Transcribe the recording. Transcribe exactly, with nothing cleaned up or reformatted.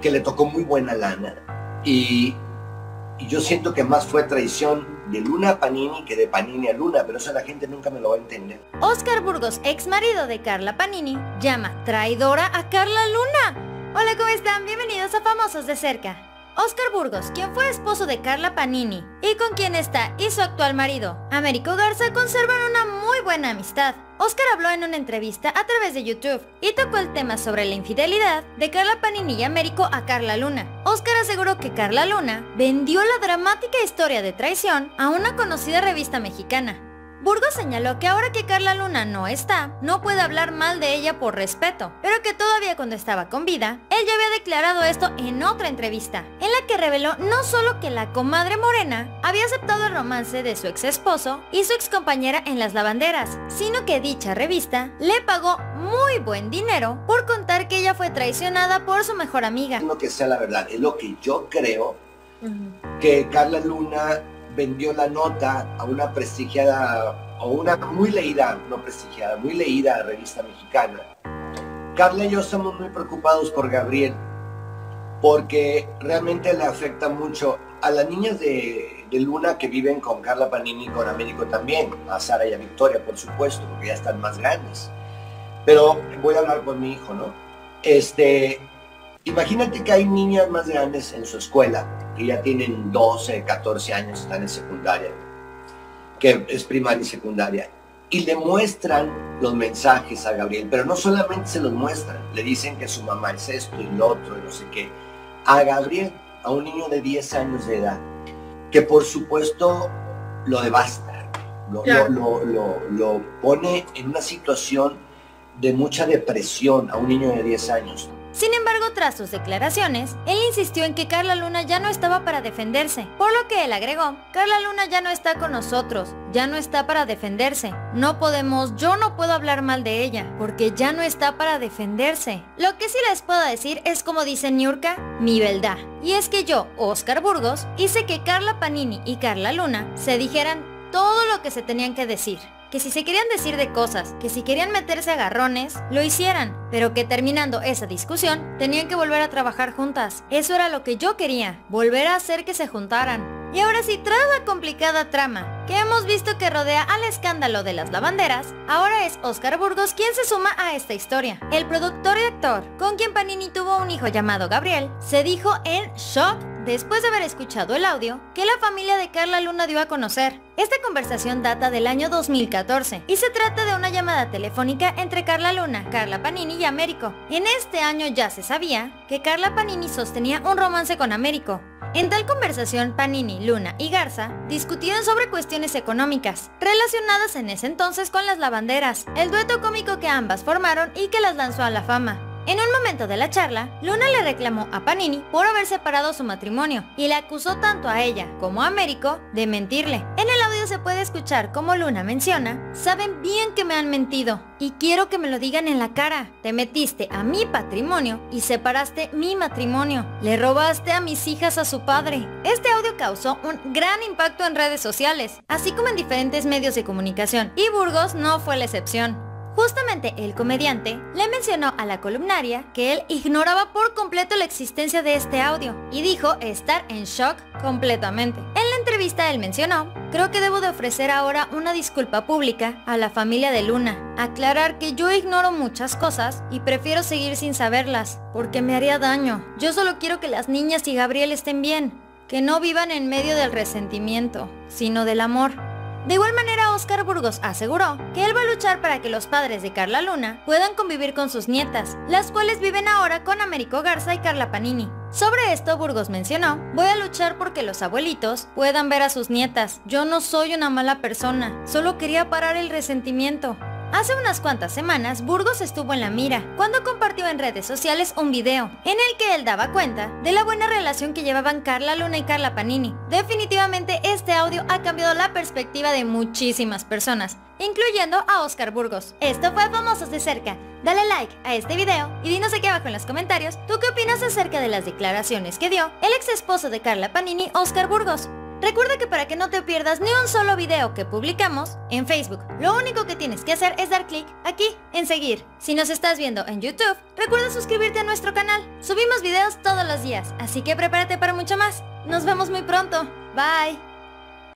porque le tocó muy buena lana. Y, y yo siento que más fue traición de Luna a Panini que de Panini a Luna, pero eso la gente nunca me lo va a entender. Óscar Burgos, ex marido de Carla Panini, llama traidora a Carla Luna. Hola, ¿cómo están? Bienvenidos a Famosos de Cerca. Óscar Burgos, quien fue esposo de Carla Panini y con quien está y su actual marido, Américo Garza, conservan una muy buena amistad. Óscar habló en una entrevista a través de YouTube y tocó el tema sobre la infidelidad de Carla Panini y Américo a Carla Luna. Óscar aseguró que Carla Luna vendió la dramática historia de traición a una conocida revista mexicana. Burgos señaló que ahora que Carla Luna no está, no puede hablar mal de ella por respeto, pero que todavía cuando estaba con vida, él ya había declarado esto en otra entrevista, en la que reveló no solo que la comadre morena había aceptado el romance de su ex esposo y su ex compañera en Las Lavanderas, sino que dicha revista le pagó muy buen dinero por contar que ella fue traicionada por su mejor amiga. No que sea la verdad, es lo que yo creo, uh-huh. que Carla Luna vendió la nota a una prestigiada, o una muy leída, no prestigiada, muy leída revista mexicana. Carla y yo estamos muy preocupados por Gabriel, porque realmente le afecta mucho a las niñas de, de Luna que viven con Carla Panini y con Américo también, a Sara y a Victoria, por supuesto, porque ya están más grandes. Pero voy a hablar con mi hijo, ¿no? Este... Imagínate que hay niñas más grandes en su escuela, que ya tienen doce, catorce años, están en secundaria, que es primaria y secundaria, y le muestran los mensajes a Gabriel, pero no solamente se los muestran, le dicen que su mamá es esto y lo otro y no sé qué, a Gabriel, a un niño de diez años de edad, que por supuesto lo devasta, lo, claro. lo, lo, lo, lo pone en una situación de mucha depresión a un niño de diez años. Sin embargo, tras sus declaraciones, él insistió en que Carla Luna ya no estaba para defenderse, por lo que él agregó, Carla Luna ya no está con nosotros, ya no está para defenderse, no podemos, yo no puedo hablar mal de ella, porque ya no está para defenderse. Lo que sí les puedo decir es como dice Niurka, mi verdad, y es que yo, Óscar Burgos, hice que Carla Panini y Carla Luna se dijeran todo lo que se tenían que decir. Que si se querían decir de cosas, que si querían meterse a agarrones, lo hicieran, pero que terminando esa discusión, tenían que volver a trabajar juntas. Eso era lo que yo quería, volver a hacer que se juntaran. Y ahora sí, tras la complicada trama que hemos visto que rodea al escándalo de Las Lavanderas, ahora es Óscar Burgos quien se suma a esta historia. El productor y actor, con quien Panini tuvo un hijo llamado Gabriel, se dijo en shock después de haber escuchado el audio que la familia de Carla Luna dio a conocer. Esta conversación data del año dos mil catorce y se trata de una llamada telefónica entre Carla Luna, Carla Panini y Américo. En este año ya se sabía que Carla Panini sostenía un romance con Américo. En tal conversación, Panini, Luna y Garza discutieron sobre cuestiones económicas relacionadas en ese entonces con Las Lavanderas, el dueto cómico que ambas formaron y que las lanzó a la fama. En un momento de la charla, Luna le reclamó a Panini por haber separado su matrimonio y le acusó tanto a ella como a Américo de mentirle. En el audio se puede escuchar como Luna menciona, saben bien que me han mentido y quiero que me lo digan en la cara. Te metiste a mi patrimonio y separaste mi matrimonio. Le robaste a mis hijas a su padre. Este audio causó un gran impacto en redes sociales, así como en diferentes medios de comunicación, y Burgos no fue la excepción. Justamente el comediante le mencionó a la columnaria que él ignoraba por completo la existencia de este audio y dijo estar en shock completamente. En la entrevista él mencionó, creo que debo de ofrecer ahora una disculpa pública a la familia de Luna, aclarar que yo ignoro muchas cosas y prefiero seguir sin saberlas, porque me haría daño. Yo solo quiero que las niñas y Gabriel estén bien, que no vivan en medio del resentimiento, sino del amor. De igual manera, Óscar Burgos aseguró que él va a luchar para que los padres de Carla Luna puedan convivir con sus nietas, las cuales viven ahora con Américo Garza y Carla Panini. Sobre esto, Burgos mencionó, voy a luchar porque los abuelitos puedan ver a sus nietas. Yo no soy una mala persona, solo quería parar el resentimiento. Hace unas cuantas semanas, Burgos estuvo en la mira cuando compartió en redes sociales un video en el que él daba cuenta de la buena relación que llevaban Carla Luna y Carla Panini. Definitivamente este audio ha cambiado la perspectiva de muchísimas personas, incluyendo a Óscar Burgos. Esto fue Famosos de Cerca. Dale like a este video y dinos aquí abajo en los comentarios tú qué opinas acerca de las declaraciones que dio el ex esposo de Carla Panini, Óscar Burgos. Recuerda que para que no te pierdas ni un solo video que publicamos en Facebook, lo único que tienes que hacer es dar clic aquí en seguir. Si nos estás viendo en YouTube, recuerda suscribirte a nuestro canal. Subimos videos todos los días, así que prepárate para mucho más. Nos vemos muy pronto. Bye.